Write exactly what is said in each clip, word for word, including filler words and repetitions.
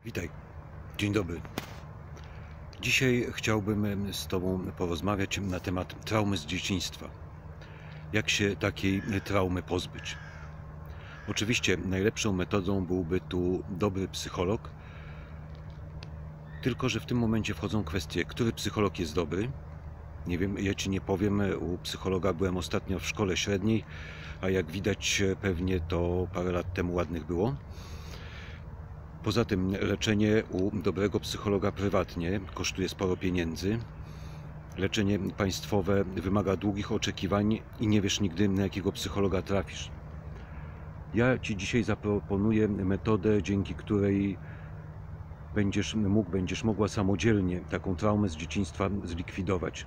Witaj, dzień dobry. Dzisiaj chciałbym z Tobą porozmawiać na temat traumy z dzieciństwa. Jak się takiej traumy pozbyć? Oczywiście najlepszą metodą byłby tu dobry psycholog, tylko że w tym momencie wchodzą kwestie, który psycholog jest dobry. Nie wiem, ja Ci nie powiem, u psychologa byłem ostatnio w szkole średniej, a jak widać pewnie to parę lat temu ładnych było. Poza tym leczenie u dobrego psychologa prywatnie kosztuje sporo pieniędzy. Leczenie państwowe wymaga długich oczekiwań i nie wiesz nigdy, na jakiego psychologa trafisz. Ja Ci dzisiaj zaproponuję metodę, dzięki której będziesz mógł, będziesz mogła samodzielnie taką traumę z dzieciństwa zlikwidować.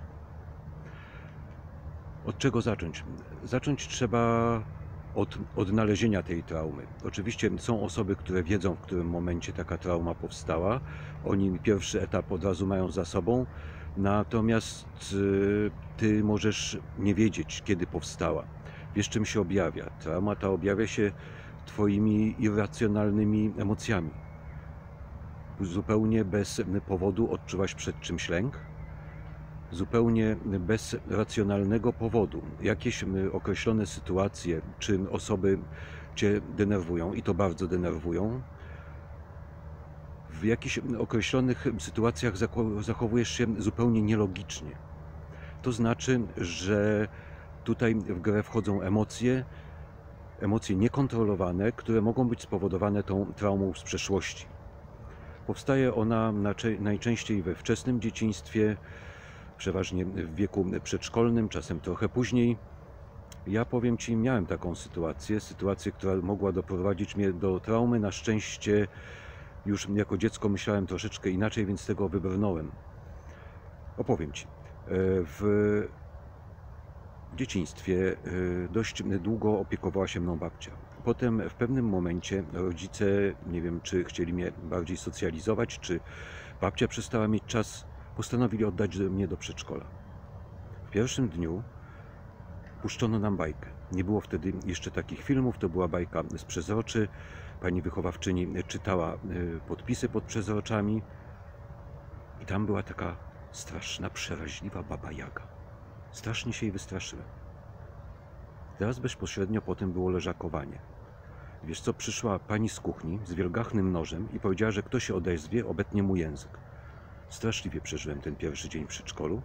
Od czego zacząć? Zacząć trzeba od odnalezienia tej traumy. Oczywiście są osoby, które wiedzą, w którym momencie taka trauma powstała. Oni pierwszy etap od razu mają za sobą, natomiast Ty możesz nie wiedzieć, kiedy powstała. Wiesz, czym się objawia. Trauma ta objawia się Twoimi irracjonalnymi emocjami. Zupełnie bez powodu odczuwasz przed czymś lęk. Zupełnie bez racjonalnego powodu. Jakieś określone sytuacje czy osoby Cię denerwują i to bardzo denerwują. W jakichś określonych sytuacjach zachowujesz się zupełnie nielogicznie. To znaczy, że tutaj w grę wchodzą emocje, emocje niekontrolowane, które mogą być spowodowane tą traumą z przeszłości. Powstaje ona najczęściej we wczesnym dzieciństwie, przeważnie w wieku przedszkolnym, czasem trochę później. Ja powiem Ci, miałem taką sytuację, sytuację, która mogła doprowadzić mnie do traumy. Na szczęście już jako dziecko myślałem troszeczkę inaczej, więc z tego wybrnąłem. Opowiem Ci. W dzieciństwie dość długo opiekowała się mną babcia. Potem w pewnym momencie rodzice, nie wiem, czy chcieli mnie bardziej socjalizować, czy babcia przestała mieć czas, postanowili oddać mnie do przedszkola. W pierwszym dniu puszczono nam bajkę. Nie było wtedy jeszcze takich filmów, to była bajka z przezroczy. Pani wychowawczyni czytała podpisy pod przezroczami i tam była taka straszna, przeraźliwa baba Jaga. Strasznie się jej wystraszyłem. Zaraz bezpośrednio po tym było leżakowanie. Wiesz co, przyszła pani z kuchni z wielgachnym nożem i powiedziała, że kto się odezwie, obetnie mu język. Straszliwie przeżyłem ten pierwszy dzień w przedszkolu,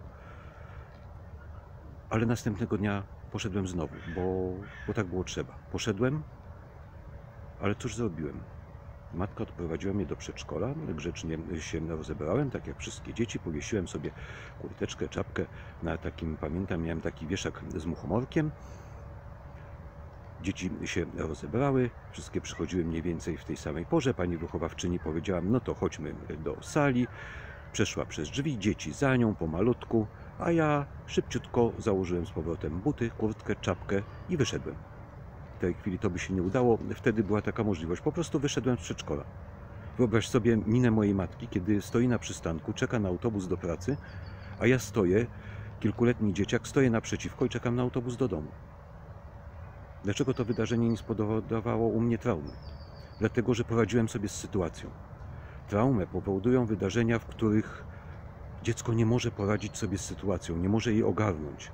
ale następnego dnia poszedłem znowu, bo, bo tak było trzeba. Poszedłem, ale cóż zrobiłem? Matka odprowadziła mnie do przedszkola, grzecznie się rozebrałem, tak jak wszystkie dzieci, powiesiłem sobie kurteczkę, czapkę na takim, pamiętam, miałem taki wieszak z muchomorkiem. Dzieci się rozebrały, wszystkie przychodziły mniej więcej w tej samej porze. Pani wychowawczyni powiedziała, no to chodźmy do sali. Przeszła przez drzwi, dzieci za nią pomalutku, a ja szybciutko założyłem z powrotem buty, kurtkę, czapkę i wyszedłem. W tej chwili to by się nie udało, wtedy była taka możliwość, po prostu wyszedłem z przedszkola. Wyobraź sobie minę mojej matki, kiedy stoi na przystanku, czeka na autobus do pracy, a ja stoję, kilkuletni dzieciak, stoję naprzeciwko i czekam na autobus do domu. Dlaczego to wydarzenie nie spowodowało u mnie traumy? Dlatego, że poradziłem sobie z sytuacją. Traumę powodują wydarzenia, w których dziecko nie może poradzić sobie z sytuacją, nie może jej ogarnąć.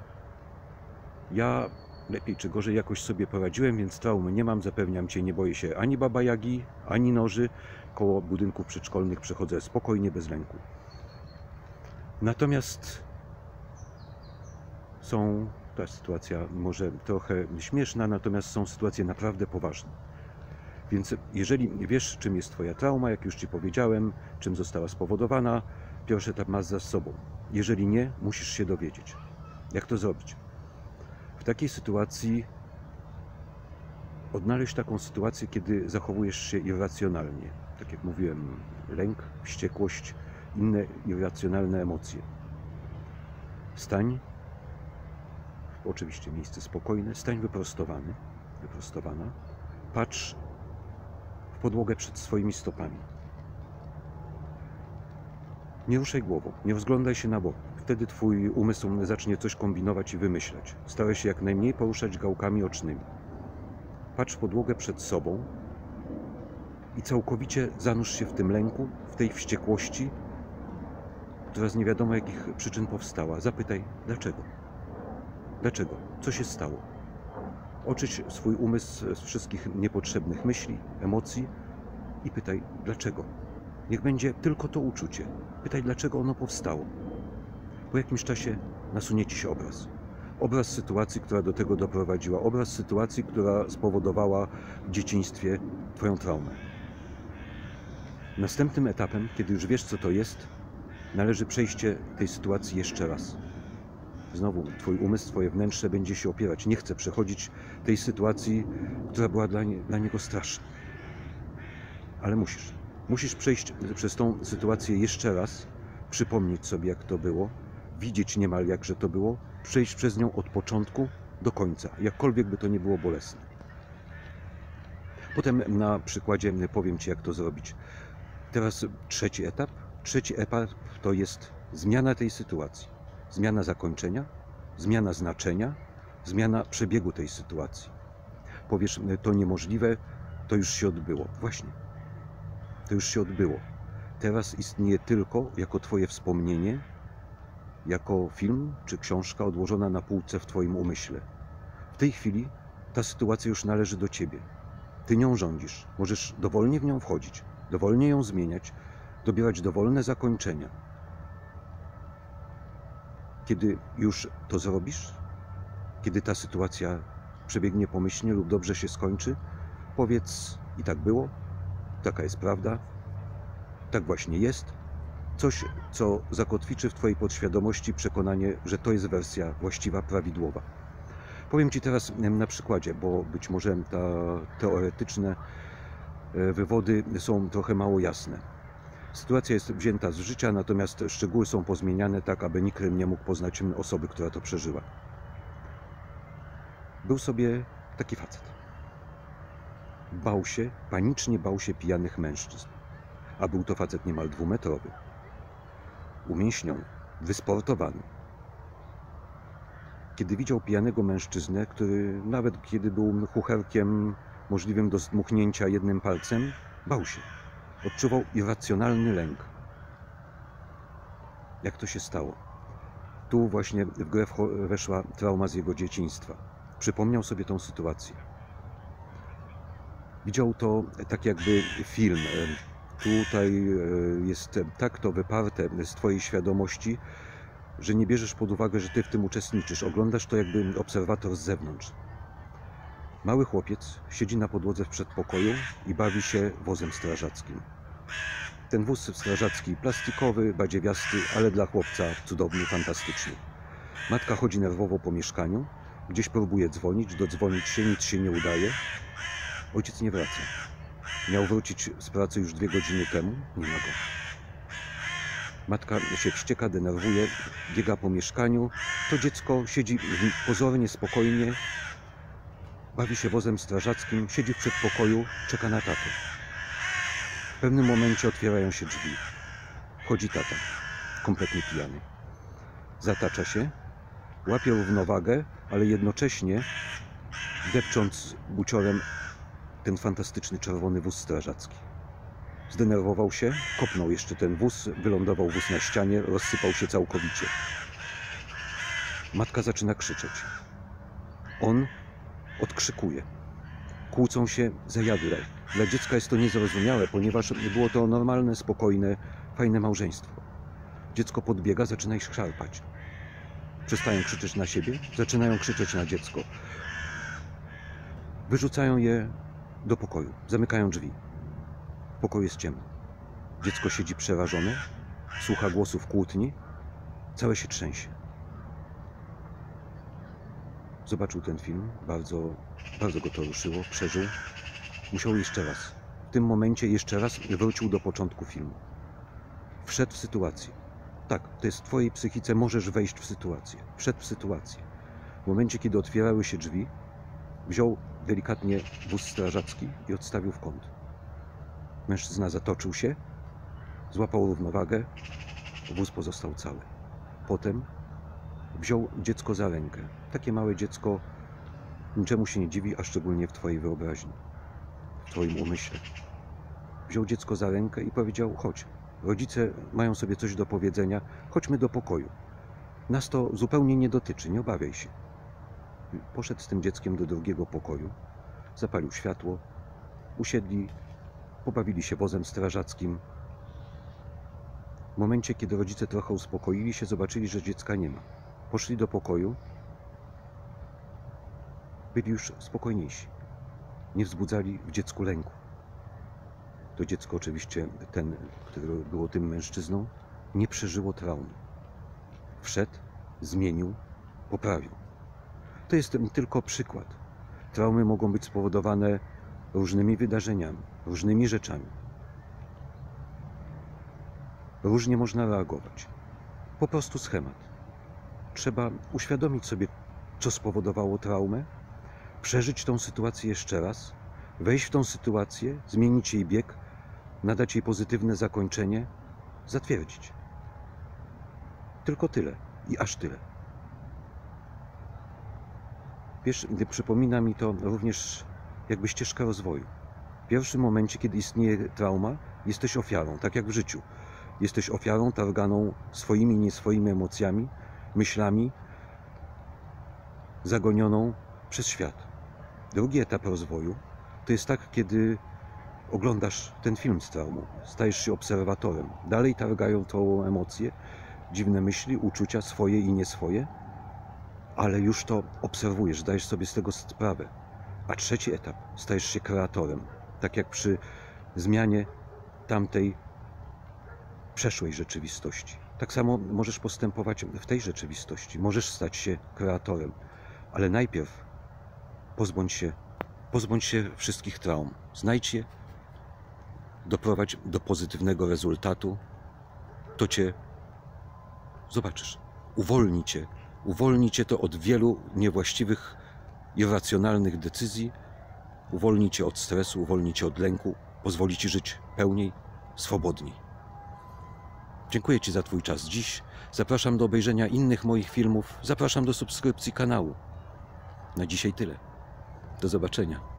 Ja lepiej czy gorzej jakoś sobie poradziłem, więc traumy nie mam, zapewniam Cię, nie boję się ani baba Jagi, ani noży. Koło budynków przedszkolnych przechodzę spokojnie, bez lęku. Natomiast są, ta sytuacja może trochę śmieszna, natomiast są sytuacje naprawdę poważne. Więc jeżeli wiesz, czym jest Twoja trauma, jak już Ci powiedziałem, czym została spowodowana, pierwszy etap masz za sobą. Jeżeli nie, musisz się dowiedzieć. Jak to zrobić? W takiej sytuacji odnaleźć taką sytuację, kiedy zachowujesz się irracjonalnie. Tak jak mówiłem, lęk, wściekłość, inne irracjonalne emocje. Stań, oczywiście miejsce spokojne, stań wyprostowany, wyprostowana, patrz w podłogę przed swoimi stopami. Nie ruszaj głową, nie rozglądaj się na bok. Wtedy Twój umysł zacznie coś kombinować i wymyślać. Staraj się jak najmniej poruszać gałkami ocznymi. Patrz w podłogę przed sobą i całkowicie zanurz się w tym lęku, w tej wściekłości, która z nie wiadomo jakich przyczyn powstała. Zapytaj, dlaczego? Dlaczego? Co się stało? Oczyść swój umysł z wszystkich niepotrzebnych myśli, emocji i pytaj, dlaczego? Niech będzie tylko to uczucie. Pytaj, dlaczego ono powstało. Po jakimś czasie nasunie ci się obraz. Obraz sytuacji, która do tego doprowadziła. Obraz sytuacji, która spowodowała w dzieciństwie twoją traumę. Następnym etapem, kiedy już wiesz, co to jest, należy przejście tej sytuacji jeszcze raz. Znowu twój umysł, twoje wnętrze będzie się opierać. Nie chce przechodzić tej sytuacji, która była dla, nie, dla niego straszna. Ale musisz. Musisz przejść przez tą sytuację jeszcze raz, przypomnieć sobie, jak to było, widzieć niemal, jakże to było, przejść przez nią od początku do końca, jakkolwiek by to nie było bolesne. Potem na przykładzie powiem ci, jak to zrobić. Teraz trzeci etap. Trzeci etap to jest zmiana tej sytuacji. Zmiana zakończenia, zmiana znaczenia, zmiana przebiegu tej sytuacji. Powiesz, to niemożliwe, to już się odbyło. Właśnie. To już się odbyło. Teraz istnieje tylko jako twoje wspomnienie, jako film czy książka odłożona na półce w twoim umyśle. W tej chwili ta sytuacja już należy do ciebie. Ty nią rządzisz. Możesz dowolnie w nią wchodzić, dowolnie ją zmieniać, dobierać dowolne zakończenia. Kiedy już to zrobisz, kiedy ta sytuacja przebiegnie pomyślnie lub dobrze się skończy, powiedz, i tak było, taka jest prawda, tak właśnie jest. Coś, co zakotwiczy w twojej podświadomości przekonanie, że to jest wersja właściwa, prawidłowa. Powiem ci teraz na przykładzie, bo być może te teoretyczne wywody są trochę mało jasne. Sytuacja jest wzięta z życia, natomiast szczegóły są pozmieniane tak, aby nikt nie mógł poznać osoby, która to przeżyła. Był sobie taki facet. Bał się, panicznie bał się pijanych mężczyzn. A był to facet niemal dwumetrowy. Umięśniony, wysportowany. Kiedy widział pijanego mężczyznę, który nawet kiedy był chucherkiem możliwym do zdmuchnięcia jednym palcem, bał się. Odczuwał irracjonalny lęk. Jak to się stało? Tu właśnie w grę weszła trauma z jego dzieciństwa. Przypomniał sobie tą sytuację. Widział to tak jakby film. Tutaj jest tak to wyparte z twojej świadomości, że nie bierzesz pod uwagę, że ty w tym uczestniczysz. Oglądasz to jakby obserwator z zewnątrz. Mały chłopiec siedzi na podłodze w przedpokoju i bawi się wozem strażackim. Ten wóz strażacki plastikowy, badziewiasty, ale dla chłopca cudowny, fantastyczny. Matka chodzi nerwowo po mieszkaniu, gdzieś próbuje dzwonić, dodzwonić się, nic się nie udaje. Ojciec nie wraca. Miał wrócić z pracy już dwie godziny temu, nie ma go. Matka się wścieka, denerwuje, biega po mieszkaniu. To dziecko siedzi pozornie, spokojnie, bawi się wozem strażackim, siedzi w przedpokoju, czeka na tatę. W pewnym momencie otwierają się drzwi. Wchodzi tata, kompletnie pijany. Zatacza się, łapie równowagę, ale jednocześnie depcząc buciorem ten fantastyczny czerwony wóz strażacki. Zdenerwował się, kopnął jeszcze ten wóz, wylądował wóz na ścianie, rozsypał się całkowicie. Matka zaczyna krzyczeć. On odkrzykuje. Kłócą się za jadle. Dla dziecka jest to niezrozumiałe, ponieważ było to normalne, spokojne, fajne małżeństwo. Dziecko podbiega, zaczyna ich szarpać. Przestają krzyczeć na siebie, zaczynają krzyczeć na dziecko. Wyrzucają je do pokoju, zamykają drzwi. W pokoju jest ciemno. Dziecko siedzi przerażone, słucha głosów kłótni, całe się trzęsie. Zobaczył ten film, bardzo, bardzo go to ruszyło, przeżył. Musiał jeszcze raz. W tym momencie jeszcze raz wrócił do początku filmu. Wszedł w sytuację. Tak, to jest w twojej psychice, możesz wejść w sytuację. Wszedł w sytuację. W momencie, kiedy otwierały się drzwi, wziął delikatnie wóz strażacki i odstawił w kąt. Mężczyzna zatoczył się, złapał równowagę, wóz pozostał cały. Potem wziął dziecko za rękę. Takie małe dziecko niczemu się nie dziwi, a szczególnie w twojej wyobraźni, w twoim umyśle. wziął dziecko za rękę i powiedział: chodź, rodzice mają sobie coś do powiedzenia, chodźmy do pokoju. Nas to zupełnie nie dotyczy, nie obawiaj się. Poszedł z tym dzieckiem do drugiego pokoju, zapalił światło, usiedli, pobawili się wozem strażackim. W momencie, kiedy rodzice trochę uspokoili się, zobaczyli, że dziecka nie ma. Poszli do pokoju, byli już spokojniejsi. Nie wzbudzali w dziecku lęku. To dziecko oczywiście, ten, które było tym mężczyzną, nie przeżyło traumy. Wszedł, zmienił, poprawił. To jest tylko przykład. Traumy mogą być spowodowane różnymi wydarzeniami, różnymi rzeczami. Różnie można reagować. Po prostu schemat. Trzeba uświadomić sobie, co spowodowało traumę, przeżyć tą sytuację jeszcze raz, wejść w tą sytuację, zmienić jej bieg, nadać jej pozytywne zakończenie, zatwierdzić. Tylko tyle i aż tyle. Wiesz, przypomina mi to również jakby ścieżkę rozwoju. W pierwszym momencie, kiedy istnieje trauma, jesteś ofiarą, tak jak w życiu. Jesteś ofiarą targaną swoimi i nie swoimi emocjami, myślami, zagonioną przez świat. Drugi etap rozwoju to jest tak, kiedy oglądasz ten film z traumą, stajesz się obserwatorem. Dalej targają tą emocje, dziwne myśli, uczucia swoje i nie swoje, ale już to obserwujesz, zdajesz sobie z tego sprawę. A trzeci etap, stajesz się kreatorem, tak jak przy zmianie tamtej przeszłej rzeczywistości. Tak samo możesz postępować w tej rzeczywistości, możesz stać się kreatorem, ale najpierw pozbądź się, pozbądź się wszystkich traum, znajdź je, doprowadź do pozytywnego rezultatu, to cię, zobaczysz, uwolni cię, uwolni cię to od wielu niewłaściwych, irracjonalnych decyzji, uwolni cię od stresu, uwolni cię od lęku, pozwoli ci żyć pełniej, swobodniej. Dziękuję Ci za Twój czas dziś. Zapraszam do obejrzenia innych moich filmów. Zapraszam do subskrypcji kanału. Na dzisiaj tyle. Do zobaczenia.